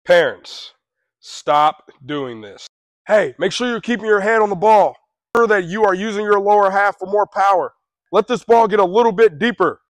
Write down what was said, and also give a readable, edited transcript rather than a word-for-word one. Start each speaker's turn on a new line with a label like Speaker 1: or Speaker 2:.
Speaker 1: Parents, stop doing this. Hey, make sure you're keeping your hand on the ball. Make sure that you are using your lower half for more power. Let this ball get a little bit deeper.